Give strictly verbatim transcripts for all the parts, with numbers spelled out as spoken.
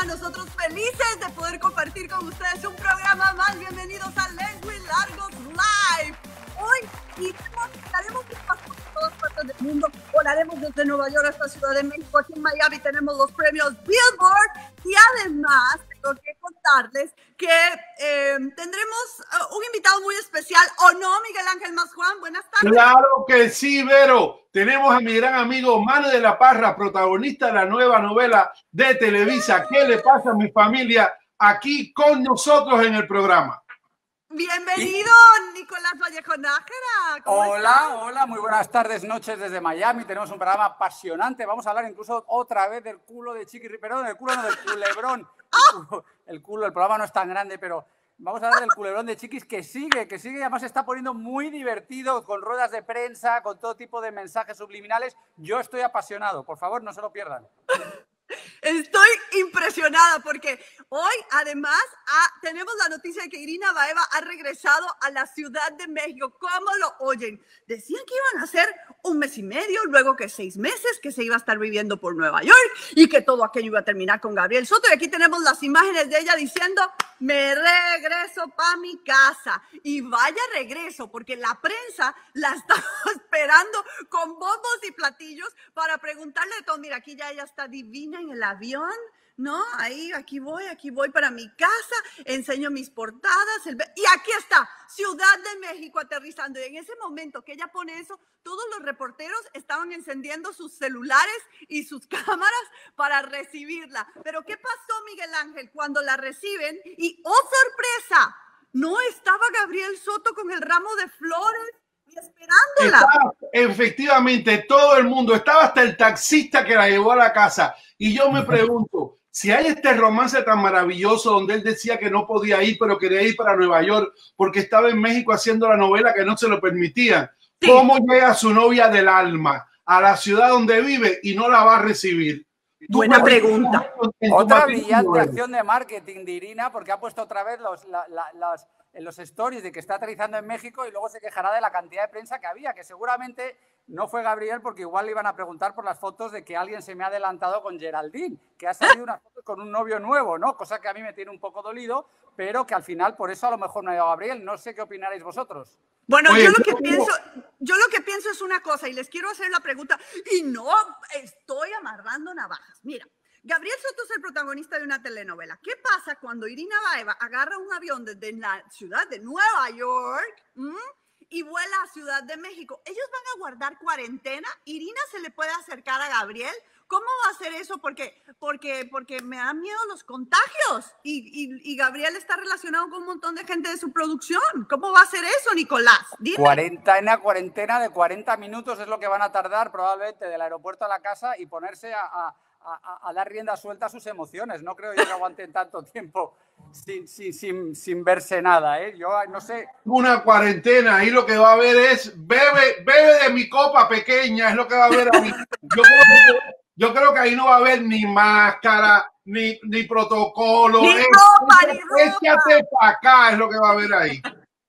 nosotros felices de poder compartir con ustedes un programa más. Bienvenidos a Leslie Largos Live. Hoy estaremos por todas partes del mundo. Volaremos desde Nueva York hasta Ciudad de México. Aquí en Miami tenemos los premios Billboard. Y además tengo que contarles que eh, tendremos uh, un invitado muy especial. ¿O no, Miguel Ángel Masjuan? Buenas tardes. Claro que sí, Vero. Tenemos a mi gran amigo Manu de la Parra, protagonista de la nueva novela de Televisa, ¿Qué le pasa a mi familia?, aquí con nosotros en el programa. Bienvenido, Nicolás Vallejo Nájera. Hola, estás? hola, muy buenas tardes, noches desde Miami. Tenemos un programa apasionante. Vamos a hablar incluso otra vez del culo de Chiqui, perdón, del culo no, del culebrón. El culo, el culo, el programa no es tan grande, pero vamos a hablar del culebrón de Chiquis que sigue, que sigue, además se está poniendo muy divertido con ruedas de prensa, con todo tipo de mensajes subliminales. Yo estoy apasionado, por favor, no se lo pierdan. Estoy impresionada porque hoy además ah, tenemos la noticia de que Irina Baeva ha regresado a la Ciudad de México. ¿Cómo lo oyen? Decían que iban a ser un mes y medio, luego que seis meses, que se iba a estar viviendo por Nueva York y que todo aquello iba a terminar con Gabriel Soto. Y aquí tenemos las imágenes de ella diciendo, me regreso para mi casa. Y vaya regreso, porque la prensa la estaba esperando con bombos y platillos para preguntarle de todo. Mira, aquí ya ella está divina en el avión, ¿no? Ahí, aquí voy, aquí voy para mi casa, enseño mis portadas, el... y aquí está, Ciudad de México aterrizando. Y en ese momento que ella pone eso, todos los reporteros estaban encendiendo sus celulares y sus cámaras para recibirla. Pero ¿qué pasó, Miguel Ángel, cuando la reciben? Y ¡oh, sorpresa! No estaba Gabriel Soto con el ramo de flores y esperándola. Estaba, efectivamente, todo el mundo, estaba hasta el taxista que la llevó a la casa. Y yo me pregunto, si hay este romance tan maravilloso donde él decía que no podía ir, pero quería ir para Nueva York porque estaba en México haciendo la novela que no se lo permitían, sí. ¿Cómo llega su novia del alma a la ciudad donde vive y no la va a recibir? Buena pregunta. Otra brillante acción de marketing de Irina, porque ha puesto otra vez los, la, la, los, en los stories de que está aterrizando en México y luego se quejará de la cantidad de prensa que había, que seguramente no fue Gabriel, porque igual le iban a preguntar por las fotos de que alguien se me ha adelantado con Geraldine, que ha salido unas fotos con un novio nuevo, ¿no? Cosa que a mí me tiene un poco dolido, pero que al final por eso a lo mejor no ha ido Gabriel. No sé qué opinaréis vosotros. Bueno, Oye, yo lo que yo pienso, yo lo que pienso es una cosa y les quiero hacer la pregunta y no estoy amarrando navajas. Mira, Gabriel Soto es el protagonista de una telenovela. ¿Qué pasa cuando Irina Baeva agarra un avión desde la ciudad de Nueva York ¿m? y vuela a Ciudad de México? Ellos van a guardar cuarentena. Irina se le puede acercar a Gabriel. ¿Cómo va a hacer eso? Porque, porque, porque me dan miedo los contagios y, y, y Gabriel está relacionado con un montón de gente de su producción. ¿Cómo va a hacer eso, Nicolás? Dime. Cuarentena, cuarentena de cuarenta minutos es lo que van a tardar probablemente del aeropuerto a la casa y ponerse a, a, a, a dar rienda suelta a sus emociones. No creo yo que aguanten tanto tiempo sin, sin, sin, sin verse nada, ¿eh? Yo no sé. Una cuarentena, ahí lo que va a haber es bebe, bebe de mi copa pequeña, es lo que va a haber ahí. Yo creo que... Yo creo que ahí no va a haber ni máscara, ni, ni protocolo. Ni ropa, ni ropa. Échate para acá, es lo que va a haber ahí.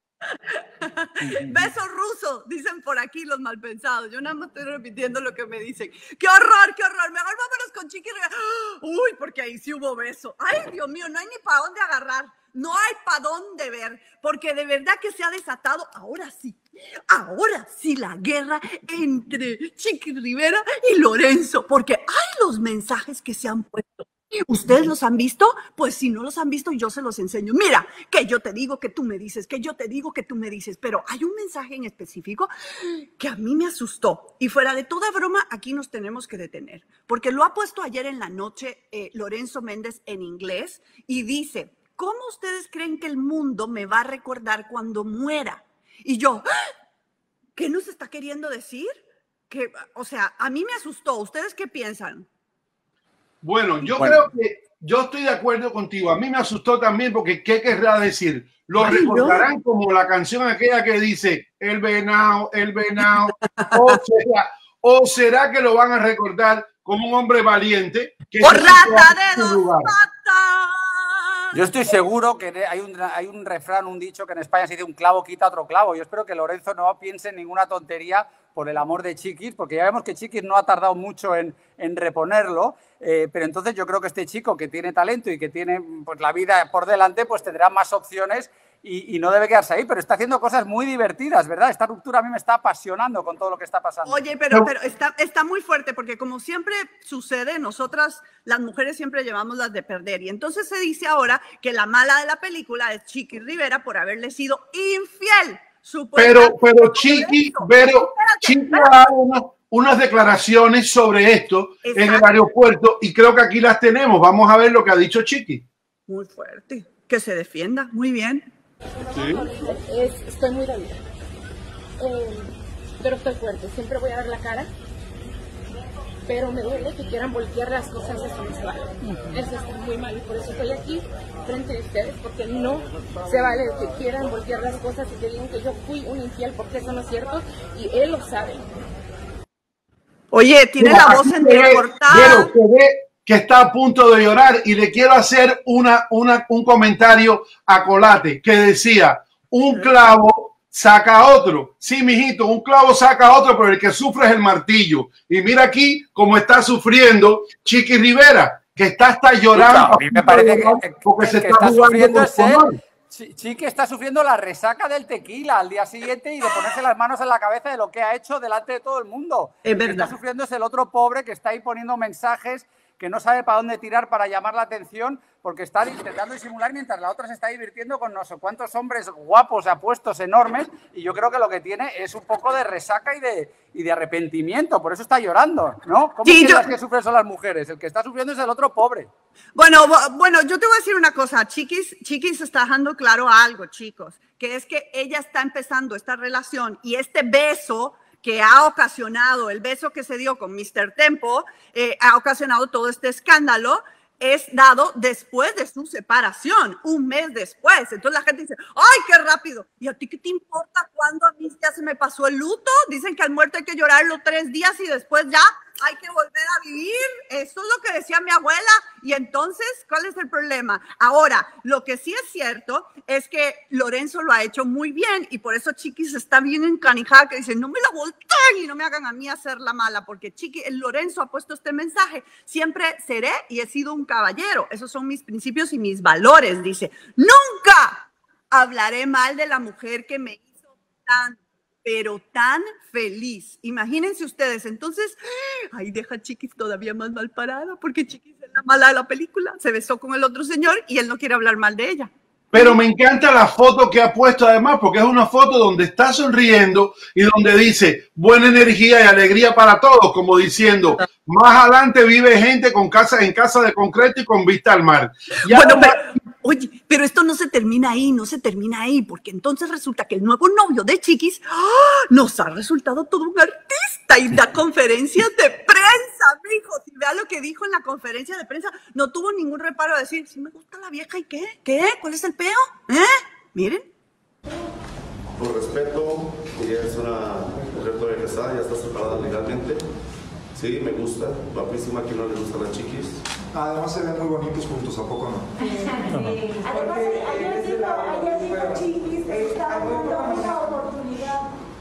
Beso ruso, dicen por aquí los malpensados. Yo nada más estoy repitiendo lo que me dicen. ¡Qué horror, qué horror! Mejor vámonos con Chiqui. Uy, porque ahí sí hubo beso. Ay, Dios mío, no hay ni para dónde agarrar. No hay para dónde ver, porque de verdad que se ha desatado, ahora sí, ahora sí la guerra entre Chiqui Rivera y Lorenzo, porque hay los mensajes que se han puesto. ¿Ustedes los han visto? Pues si no los han visto, yo se los enseño. Mira, que yo te digo que tú me dices, que yo te digo que tú me dices, pero hay un mensaje en específico que a mí me asustó. Y fuera de toda broma, aquí nos tenemos que detener, porque lo ha puesto ayer en la noche eh, Lorenzo Méndez en inglés y dice... ¿Cómo ustedes creen que el mundo me va a recordar cuando muera? Y yo, ¿qué nos está queriendo decir? Que, o sea, a mí me asustó. ¿Ustedes qué piensan? Bueno, yo bueno. creo que yo estoy de acuerdo contigo. A mí me asustó también porque ¿qué querrá decir? Lo Ay, recordarán no. como la canción aquella que dice el venado, el venado. o, será, o será que lo van a recordar como un hombre valiente. Que ¡Por rata de dos patas! Yo estoy seguro que hay un, hay un refrán, un dicho que en España se dice un clavo quita otro clavo. Yo espero que Lorenzo no piense en ninguna tontería por el amor de Chiquis, porque ya vemos que Chiquis no ha tardado mucho en, en reponerlo, eh, pero entonces yo creo que este chico que tiene talento y que tiene pues, la vida por delante, pues tendrá más opciones y, y no debe quedarse ahí, pero está haciendo cosas muy divertidas, ¿verdad? Esta ruptura a mí me está apasionando con todo lo que está pasando. Oye, pero, pero está, está muy fuerte, porque como siempre sucede, nosotras las mujeres siempre llevamos las de perder, y entonces se dice ahora que la mala de la película es Chiqui Rivera por haberle sido infiel. Pero, pero Chiqui, pero Chiqui ha dado unas, unas declaraciones sobre esto. Exacto. En el aeropuerto, y creo que aquí las tenemos. Vamos a ver lo que ha dicho Chiqui. Muy fuerte. Que se defienda. Muy bien. Sí. Es, estoy muy dolida. Eh, pero estoy fuerte. Siempre voy a dar la cara. Pero me duele que quieran voltear las cosas de su visual. Eso está muy mal y por eso estoy aquí frente de ustedes, porque no se vale que quieran voltear las cosas y que digan que yo fui un infiel, porque eso no es cierto y él lo sabe. Oye, tiene Mira, la voz entrecortada. Pero se ve que está a punto de llorar y le quiero hacer una, una, un comentario a Colate que decía, un clavo saca a otro. Sí, mijito, un clavo saca a otro, pero el que sufre es el martillo. Y mira aquí cómo está sufriendo Chiqui Rivera, que está hasta llorando. A mí me parece que, porque que, se que está, está sufriendo es él. Chiqui está sufriendo la resaca del tequila al día siguiente y de ponerse las manos en la cabeza de lo que ha hecho delante de todo el mundo. Es el verdad. que está sufriendo es el otro pobre que está ahí poniendo mensajes que no sabe para dónde tirar para llamar la atención, porque está intentando disimular mientras la otra se está divirtiendo con no sé cuántos hombres guapos, apuestos, enormes, y yo creo que lo que tiene es un poco de resaca y de, y de arrepentimiento, por eso está llorando, ¿no? ¿Cómo sí, piensas yo... que sufren son las mujeres? El que está sufriendo es el otro pobre. Bueno, bueno, yo te voy a decir una cosa, Chiquis, Chiquis está dejando claro algo, chicos, que es que ella está empezando esta relación y este beso que ha ocasionado, el beso que se dio con mister Tempo, eh, ha ocasionado todo este escándalo, es dado después de su separación, un mes después. Entonces la gente dice, ¡ay, qué rápido! ¿Y a ti qué te importa cuando a mí ya se me pasó el luto? Dicen que al muerto hay que llorarlo tres días y después ya hay que volver a vivir. Eso es lo que decía mi abuela. Y entonces, ¿cuál es el problema? Ahora, lo que sí es cierto es que Lorenzo lo ha hecho muy bien y por eso Chiquis está bien encanijada, que dice, no me la volteen y no me hagan a mí hacer la mala, porque Chiqui, el Lorenzo ha puesto este mensaje, siempre seré y he sido un caballero, esos son mis principios y mis valores, dice, nunca hablaré mal de la mujer que me hizo tan, pero tan feliz. Imagínense ustedes, entonces, ahí deja Chiquis todavía más mal parada, porque Chiquis es la mala de la película, se besó con el otro señor y él no quiere hablar mal de ella. Pero me encanta la foto que ha puesto además, porque es una foto donde está sonriendo y donde dice buena energía y alegría para todos, como diciendo, más adelante vive gente con casa en casa de concreto y con vista al mar. Ya bueno, pero, oye, pero esto no se termina ahí, no se termina ahí, porque entonces resulta que el nuevo novio de Chiquis ¡oh! Nos ha resultado todo un artista y da conferencias de prensa, mijo. Si vea lo que dijo en la conferencia de prensa, no tuvo ningún reparo a decir, si me gusta la vieja, ¿y qué? ¿Qué? ¿Cuál es el peo? ¿Eh? Miren. Por respeto, ella es una mujer todavía casada, ya está separada legalmente. Sí, me gusta, guapísima, que no le gusta a las Chiquis. Además se ven muy bonitos juntos, ¿a poco no? Sí. Además, ayer dijo, ayer dijo Chiquis que estaba dando una oportunidad.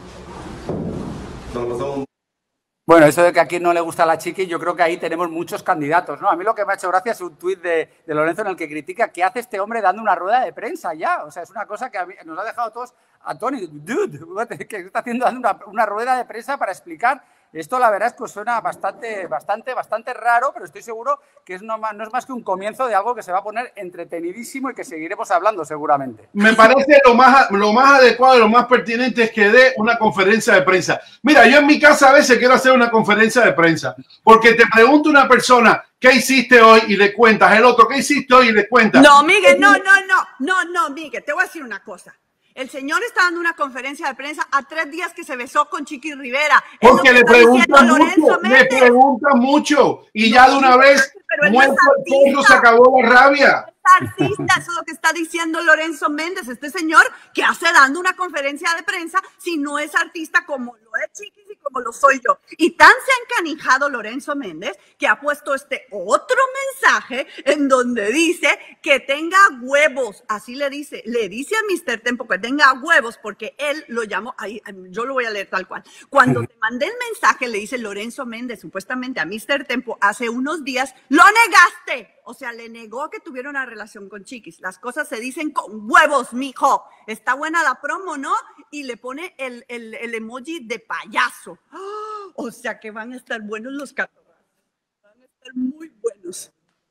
Nos pasamos. Bueno, eso de que a quien no le gusta la Chiqui, yo creo que ahí tenemos muchos candidatos, ¿no? A mí lo que me ha hecho gracia es un tuit de, de Lorenzo en el que critica qué hace este hombre dando una rueda de prensa ya. O sea, es una cosa que a mí, nos ha dejado a todos atónitos. Dude, ¿qué está haciendo dando una, una rueda de prensa para explicar? Esto la verdad es que suena bastante, bastante, bastante raro, pero estoy seguro que es no, más, no es más que un comienzo de algo que se va a poner entretenidísimo y que seguiremos hablando seguramente. Me parece lo más, lo más adecuado y lo más pertinente es que dé una conferencia de prensa. Mira, yo en mi casa a veces quiero hacer una conferencia de prensa porque te pregunta una persona, ¿qué hiciste hoy? Y le cuentas, el otro, ¿qué hiciste hoy? Y le cuentas. No, Miguel, no, no, no, no, no, Miguel, te voy a decir una cosa. El señor está dando una conferencia de prensa a tres días que se besó con Chiqui Rivera. Porque le preguntan mucho, le preguntan mucho. Y ya de una vez, muerto el perro, se acabó la rabia. Es artista, eso es lo que está diciendo Lorenzo Méndez, este señor que hace dando una conferencia de prensa, si no es artista como lo es Chiquis y como lo soy yo. Y tan se ha encanijado Lorenzo Méndez que ha puesto este otro mensaje en donde dice que tenga huevos, así le dice, le dice a mister Tempo que tenga huevos porque él lo llamó, ahí, yo lo voy a leer tal cual. Cuando te mandé el mensaje le dice Lorenzo Méndez supuestamente a mister Tempo hace unos días, lo negaste. O sea, le negó que tuviera una relación con Chiquis. Las cosas se dicen con huevos, mijo. Está buena la promo, ¿no? Y le pone el, el, el emoji de payaso. ¡Oh! O sea que van a estar buenos los catorrazos. Van a estar muy buenos.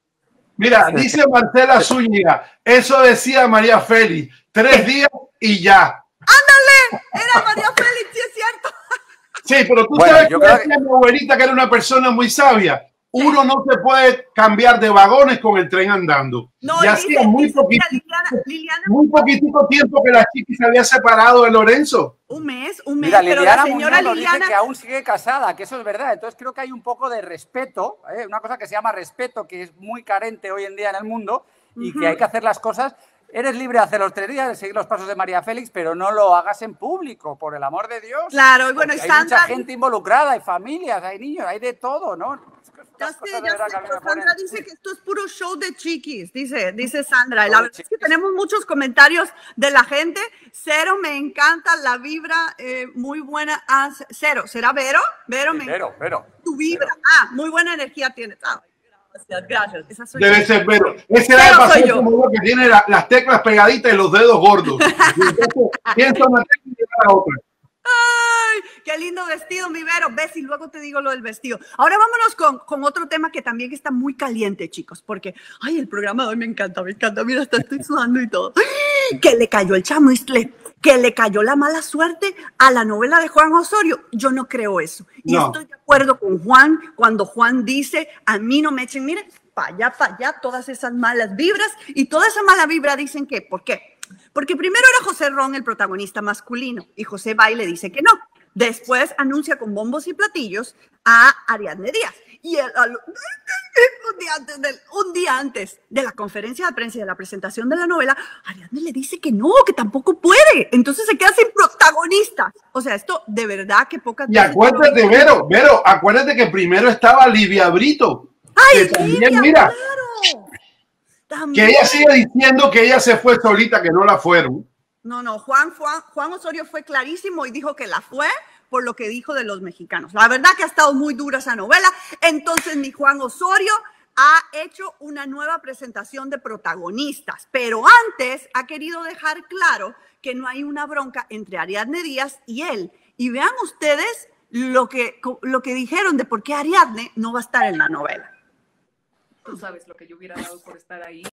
Mira, dice Marcela Zúñiga, eso decía María Félix, tres días y ya. ¡Ándale! Era María Félix, sí es cierto. Sí, pero tú Bueno, sabes yo que creo decía mi abuelita que era una persona muy sabia. Uno no se puede cambiar de vagones con el tren andando. No, y y hacía dice- muy, dice, poquitito, mira, Liliana, Liliana, muy poquitito tiempo que la chica se había separado de Lorenzo. un mes, un mes, Mira, pero Liliana la señora Muñoz nos Liliana... dice que aún sigue casada, que eso es verdad. Entonces creo que hay un poco de respeto, ¿eh? Una cosa que se llama respeto, que es muy carente hoy en día en el mundo y Ujú. que hay que hacer las cosas. Eres libre de hacer los tres días, de seguir los pasos de María Félix, pero no lo hagas en público, por el amor de Dios. Claro, y bueno, Porque y hay mucha Sandra- gente involucrada, hay familias, hay niños, hay de todo, ¿no? Ya Estas sé, cosas de ya verdad sé, que a mí pero me ponen- Sandra dice que esto es puro show de chiquis, dice, dice Sandra. Y Show la de verdad es que chiquis. tenemos muchos comentarios de la gente. Cero, me encanta la vibra, eh, muy buena. Ah, Cero, ¿será Vero? Vero, Sí, me Vero, encanta Vero, tu vibra. Vero. Ah, muy buena energía tienes. Ah, gracias, gracias. Esa soy Debe yo. ser, pero ese era Pero el soy paciente yo. como yo que tiene la- las teclas pegaditas y los dedos gordos. Y entonces piensa una tecla y llega la otra. ¡Ay! ¡Qué lindo vestido, mi Vero! Ves y luego te digo lo del vestido. Ahora vámonos con, con otro tema que también está muy caliente, chicos, porque, ay, el programa de hoy me encanta, me encanta. Mira, hasta estoy sudando y todo. ¡Ay! Que le cayó el chamuistle, que le cayó la mala suerte a la novela de Juan Osorio. Yo no creo eso. Y No. estoy de acuerdo con Juan cuando Juan dice, a mí no me echen, miren, para allá, para allá, todas esas malas vibras. Y toda esa mala vibra dicen que, ¿por qué? Porque primero era José Ron el protagonista masculino y José va y le dice que no. Después anuncia con bombos y platillos a Ariadne Díaz. Y él, al- un, día antes del- un día antes de la conferencia de prensa y de la presentación de la novela, Ariadne le dice que no, que tampoco puede. Entonces se queda sin protagonista. O sea, esto de verdad que pocas Y veces- acuérdate, Vero, Vero, acuérdate que primero estaba Livia Brito. ¡Ay, que también, Livia, mira, claro! que También. ella sigue diciendo que ella se fue solita, que no la fueron. No, no, Juan, Juan, Juan Osorio fue clarísimo y dijo que la fue por lo que dijo de los mexicanos. La verdad que ha estado muy dura esa novela. Entonces, mi Juan Osorio ha hecho una nueva presentación de protagonistas, pero antes ha querido dejar claro que no hay una bronca entre Ariadne Díaz y él. Y vean ustedes lo que, lo que dijeron de por qué Ariadne no va a estar en la novela. Tú sabes lo que yo hubiera dado por estar ahí.